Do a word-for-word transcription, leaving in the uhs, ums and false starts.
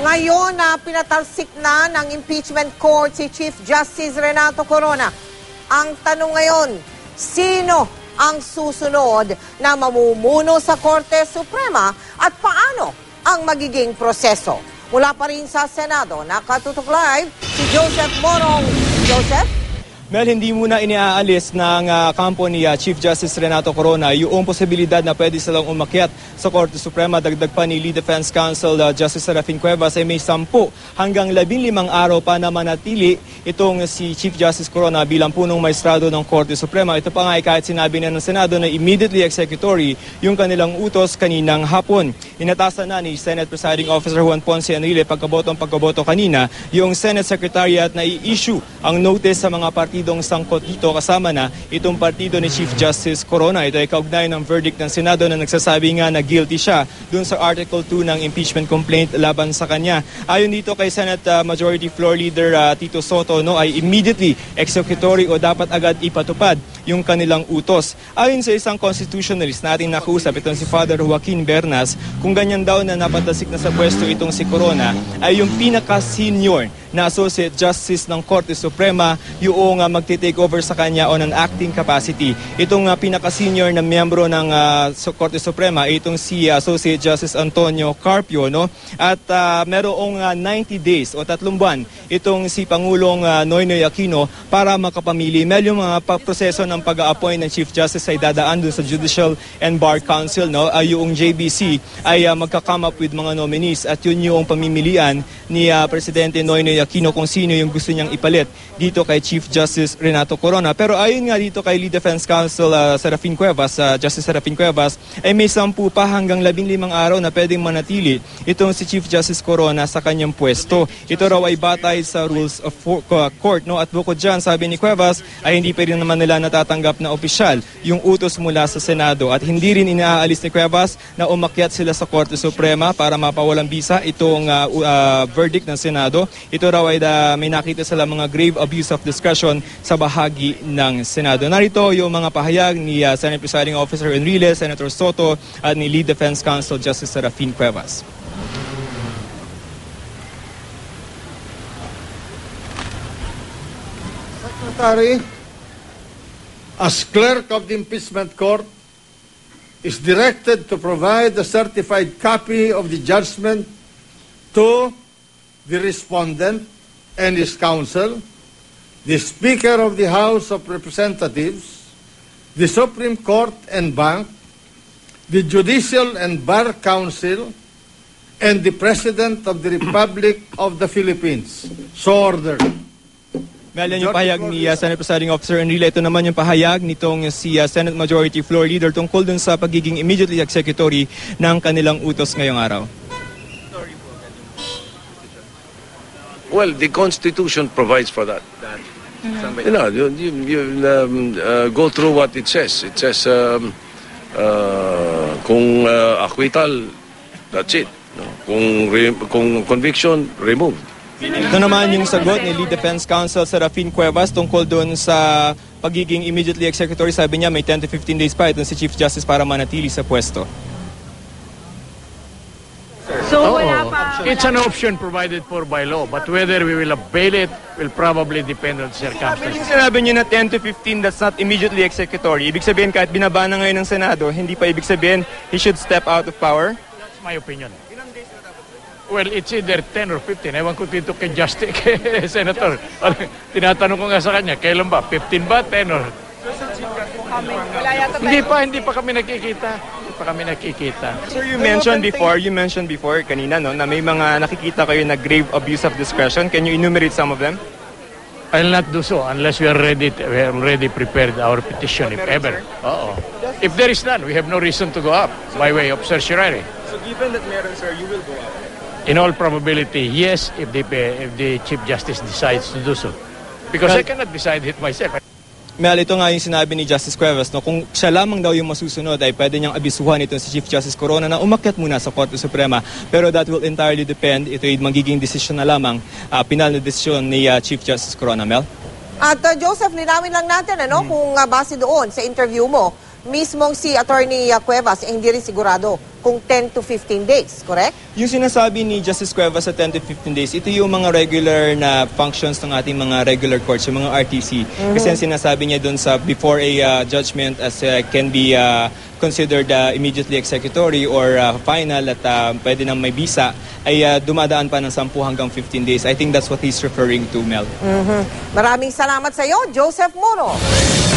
Ngayon na pinatalsik na ng impeachment court si Chief Justice Renato Corona. Ang tanong ngayon, sino ang susunod na mamumuno sa Korte Suprema at paano ang magiging proseso? Mula pa rin sa Senado, nakatutok live si Joseph Morong. Joseph? Mel, hindi muna iniaalis ng uh, kampo ni uh, Chief Justice Renato Corona yung posibilidad na pwede silang umakyat sa Korte Suprema. Dagdag pa ni Lead Defense Counsel uh, Justice Serafin Cuevas ay may sampu hanggang labing limang araw pa na manatili itong si Chief Justice Corona bilang punong maestrado ng Korte Suprema. Ito pa nga ay kahit sinabi na ng Senado na immediately executory yung kanilang utos kaninang hapon. Inatasan na ni Senate Presiding Officer Juan Ponce Enrile pagkaboto ang pagkaboto kanina yung Senate Secretariat na i-issue ang notice sa mga partido partidong sangkot dito kasama na itong partido ni Chief Justice Corona. Ito ay kaugnay ng verdict ng Senado na nagsasabi nga na guilty siya dun sa Article two ng impeachment complaint laban sa kanya. Ayon dito kay Senate uh, Majority Floor Leader uh, Tito Soto, no, ay immediately executory o dapat agad ipatupad yung kanilang utos. Ayon sa isang constitutionalist natin nakausap, itong si Father Joaquin Bernas, kung ganyan daw na napatasik na sa pwesto itong si Corona ay yung pinaka-senior na Associate Justice ng Korte Suprema yung uh, magti-take over sa kanya on an acting capacity. Itong uh, pinaka-senior na miyembro ng uh, Korte Suprema ay itong si uh, Associate Justice Antonio Carpio, no? At uh, merong uh, ninety days o tatlong buwan itong si Pangulong uh, Noynoy Aquino para makapamili. Mel, yung mga uh, proseso ng pag-a-appoint ng Chief Justice ay dadaan dun sa Judicial and Bar Council, no? Uh, yung J B C ay uh, magka-come up with mga nominees at yun yung pamimilian ni uh, Presidente Noynoy Aquino kung sino yung gusto niyang ipalit dito kay Chief Justice Renato Corona. Pero ayon nga dito kay Lead Defense Counsel uh, Serafin Cuevas, uh, Justice Serafin Cuevas, ay may sampu pa hanggang labing limang araw na pwedeng manatili itong si Chief Justice Corona sa kanyang pwesto. Ito raw ay batay sa rules of for, uh, court, no? At bukod dyan, sabi ni Cuevas, ay hindi pa rin naman nila natatanggap na opisyal yung utos mula sa Senado at hindi rin inaalis ni Cuevas na umakyat sila sa Korte Suprema para mapawalang bisa itong uh, uh, verdict ng Senado. Ito raw ay da, may nakita sila mga grave abuse of discretion sa bahagi ng Senado. Narito yung mga pahayag ni uh, Senate Presiding Officer Enrile, Senator Soto at ni Lead Defense Counsel Justice Serafin Cuevas. Secretary, as clerk of the impeachment court, is directed to provide a certified copy of the judgment to the respondent and his counsel, the Speaker of the House of Representatives, the Supreme Court and Bank, the Judicial and Bar Council, and the President of the Republic of the Philippines. So ordered. Mel, yan yung pahayag ni uh, Senate Presiding Officer Enrile. Ito naman yung pahayag nitong si uh, Senate Majority Floor Leader tungkol dun sa pagiging immediately executory ng kanilang utos ngayong araw. Well, the Constitution provides for that. Mm-hmm. You know, you, you, you um, uh, go through what it says. It says, um, uh, kung uh, acquittal, that's it. No? Kung, re, kung conviction, removed. Ito naman yung sagot ni Lead Defense Counsel Serafin Cuevas tungkol doon sa pagiging immediately executory. Sabi niya may ten to fifteen days pa itong si Chief Justice para manatili sa pwesto. So, wala pa, it's an option provided for by law, but whether we will avail it will probably depend on circumstances. Yung sinabi niyo na ten to fifteen, that's not immediately executory. Ibig sabihin kahit binaba na ngayon ng Senado, hindi pa ibig sabihin he should step out of power? That's my opinion. Well, it's either ten or fifteen. Ewan ko dito kay Justice, kay Senator. Tinatanong ko nga sa kanya, kailan ba? fifteen ba? ten or... Hindi pa, hindi pa kami nakikita. Hindi pa kami nakikita. So you mentioned before, you mentioned before kanina, no, na may mga nakikita kayo na grave abuse of discretion. Can you enumerate some of them? I'll not do so unless we are ready, to, we are already prepared our petition, if ever. Uh-oh. If there is none, we have no reason to go up by way of certiorari. So given that meron, sir, you will go up? In all probability, yes, if the, if the Chief Justice decides to do so. Because well, I cannot decide it myself. Mel, ito nga yung sinabi ni Justice Cuevas, no, kung siya lamang daw yung masusunod ay pwede niyang abisuhan ito si Chief Justice Corona na umakyat muna sa Korte Suprema. Pero that will entirely depend, ito ay magiging desisyon na lamang, uh, pinal na desisyon ni uh, Chief Justice Corona. Mel? At uh, Joseph, linawin lang natin ano, hmm. kung uh, base doon sa interview mo mismong si Attorney uh, Cuevas, eh, hindi rin sigurado kung ten to fifteen days, correct? Yung sinasabi ni Justice Cuevas sa ten to fifteen days, ito yung mga regular na functions ng ating mga regular courts, yung mga R T C. Mm-hmm. Kasi ang sinasabi niya dun sa before a uh, judgment as uh, can be uh, considered uh, immediately executory or uh, final at uh, pwede nang may bisa, ay uh, dumadaan pa ng ten hanggang fifteen days. I think that's what he's referring to, Mel. Mm-hmm. Maraming salamat sa iyo, Joseph Moro.